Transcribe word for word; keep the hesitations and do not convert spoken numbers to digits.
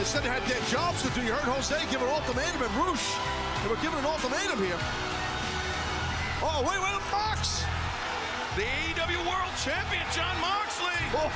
They said they had their jobs to do. You heard Jose give an ultimatum and Rush. They were giving an ultimatum here. Oh, wait, wait, Mox! The A E W World Champion, Jon Moxley.